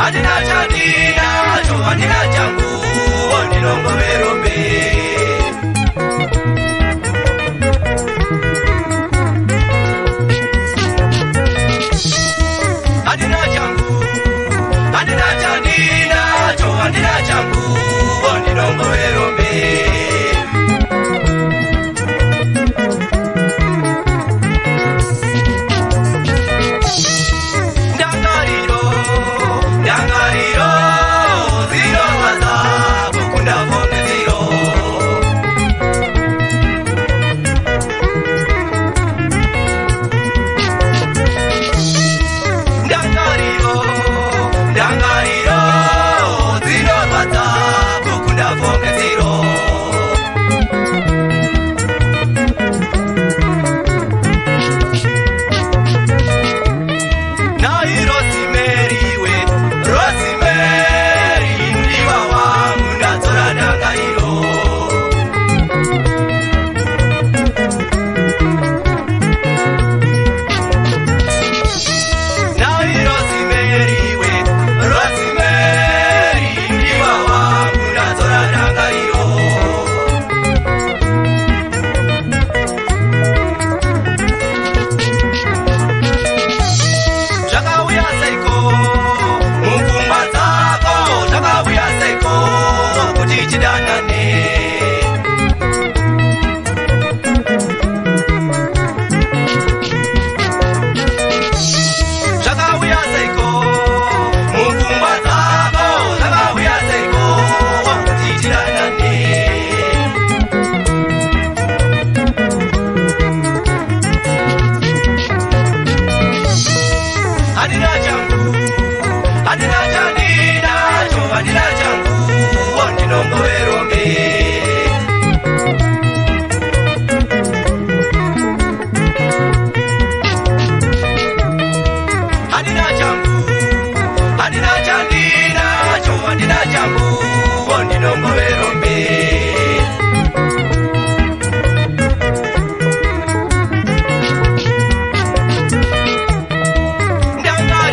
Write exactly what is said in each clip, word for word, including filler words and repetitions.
Adina Chadina, Joanina Jangu, Ondilongo Verombe. Adina Jangu, Adina Chadina, Joanina Jangu, Ondilongo Verombe.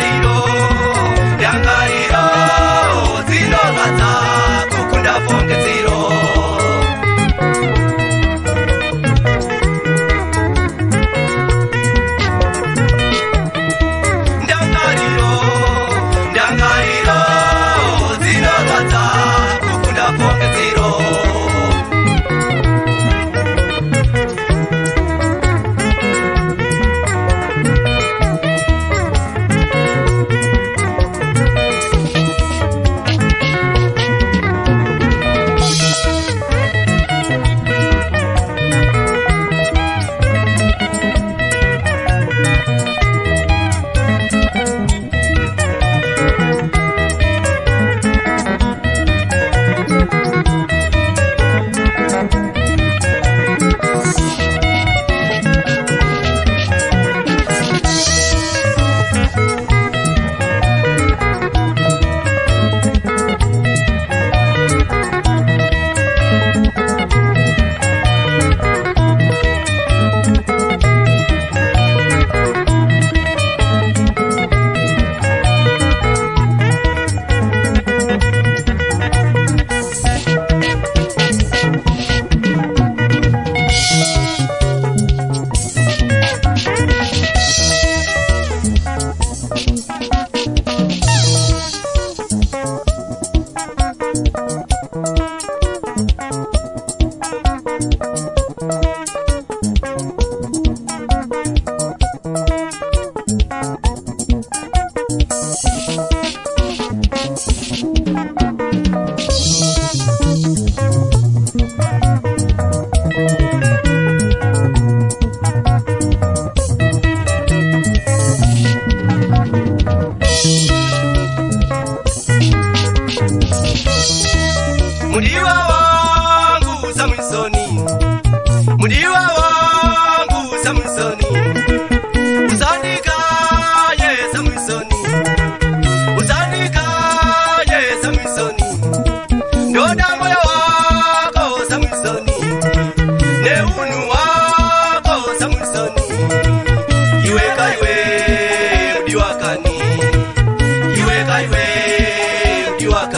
Ndangariro, Ndangariro, Dzora, Kukunda Fonge.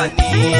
ndiwakani.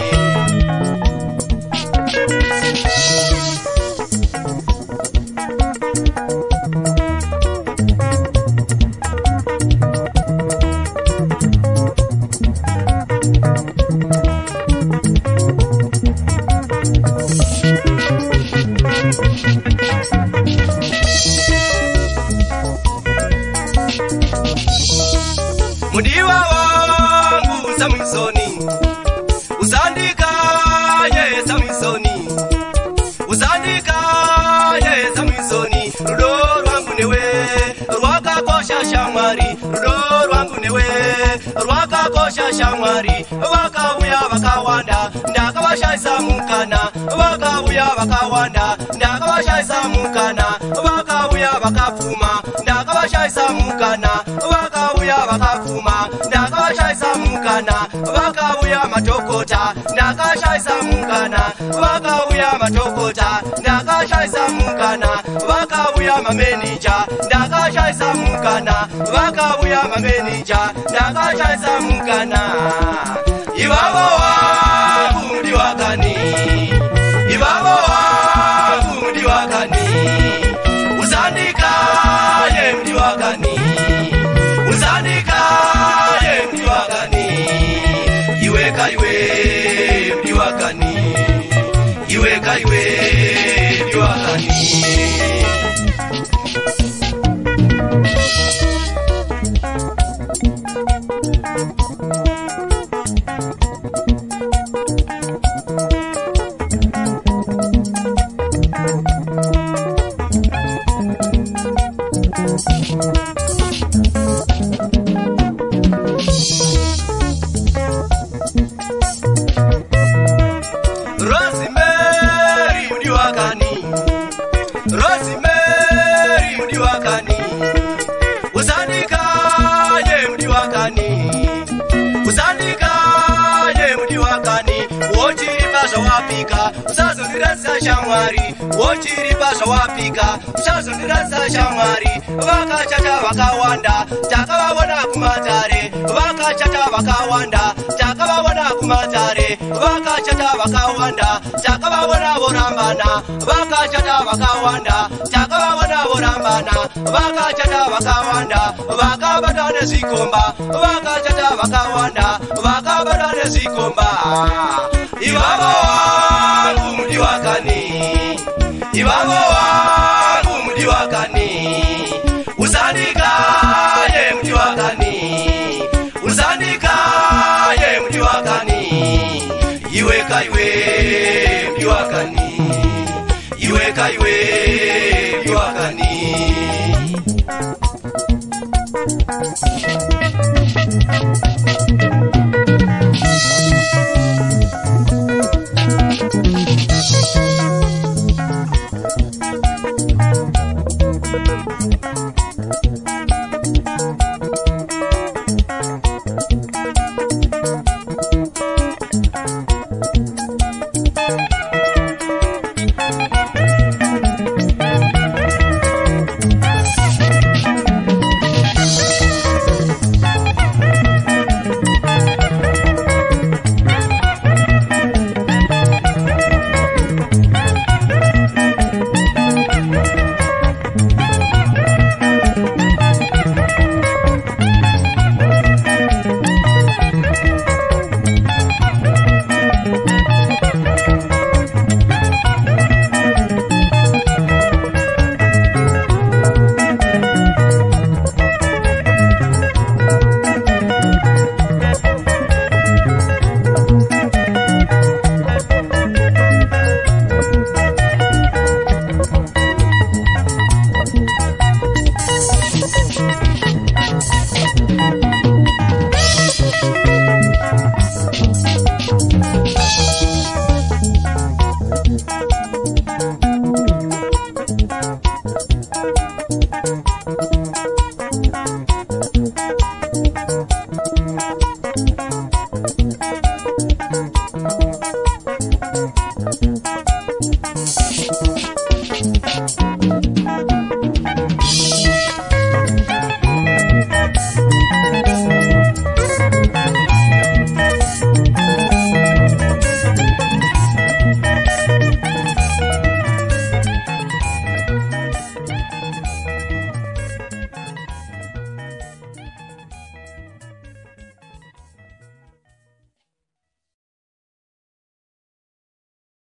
Mudiwa wangu Samisoni, usandika ye Samisoni, usandika ye Samisoni, rudo rwangu newe, rwaka kosha shamwari, rudo rwangu newe, rwaka kosha shamwari, wakabuya wakawanda, ndakabashaisa mukana, wakabuya wakawanda, ndakabashaisa mukana, wakabuya wakafuma, ndakabashaisa mukana, wakabuya wakafuma, ndakabashaisa mukana, wakabuya matokota, ndakashaisa mukana, wakabuya matokota, ndakashaisa mukana, wakabuya mamenija, ndakashaisa mukana, wakabuya mamenija, ndakashaisa mukana. Ibaba wangu ndiwakani, ibaba wangu ndiwakani, usandika ye ndiwakani, usandika ye ndiwakani, iweka iwe ndiwakani, iweka iwe ndiwakani. Rosemary ndiwakani, Rosemary ndiwakani, usandika ye ndiwakani, usandika ye ndiwakani, wochiri pasha wapika, usazondirasa shamwari, wochiri pasha wapika, usazondirasa shamwari, vakachata vakawanda, takavavona kumatare, vakachata vakawanda, takavavona kumatare, vakachata vakawanda, takavavona vorambana, vakachata vakawanda, takavavona vorambana, vakachata vakawanda, vakabata nezikomba, vakachata vakawanda, vakabata nezikomba.